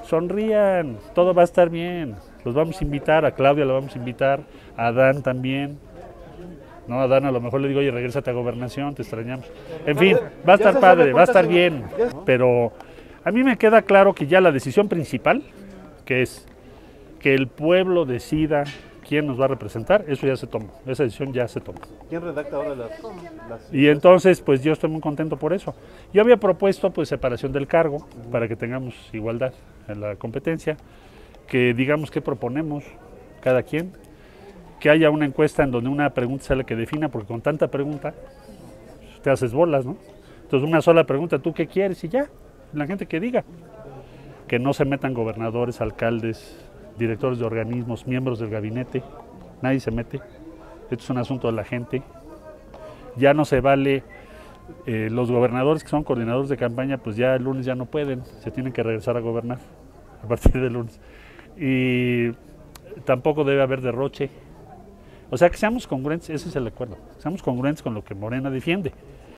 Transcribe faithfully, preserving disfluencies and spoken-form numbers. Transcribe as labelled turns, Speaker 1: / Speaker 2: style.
Speaker 1: sonrían, todo va a estar bien. Los vamos a invitar, a Claudia la vamos a invitar, a Adán también. No, a Adán a lo mejor le digo, oye, regrésate a Gobernación, te extrañamos. En fin, va a estar padre, va a estar bien. Pero a mí me queda claro que ya la decisión principal, que es que el pueblo decida quién nos va a representar, eso ya se tomó, esa decisión ya se tomó.
Speaker 2: ¿Quién redacta ahora las, las...
Speaker 1: Y entonces, pues yo estoy muy contento por eso. Yo había propuesto pues separación del cargo, uh-huh, para que tengamos igualdad en la competencia, que digamos qué proponemos cada quien, que haya una encuesta en donde una pregunta sea la que defina, porque con tanta pregunta te haces bolas, ¿no? Entonces una sola pregunta, ¿tú qué quieres? Y ya, la gente que diga. Que no se metan gobernadores, alcaldes, directores de organismos, miembros del gabinete, nadie se mete. Esto es un asunto de la gente. Ya no se vale, eh, los gobernadores que son coordinadores de campaña, pues ya el lunes ya no pueden, se tienen que regresar a gobernar a partir del lunes. Y tampoco debe haber derroche. O sea, que seamos congruentes, ese es el acuerdo, seamos congruentes con lo que Morena defiende.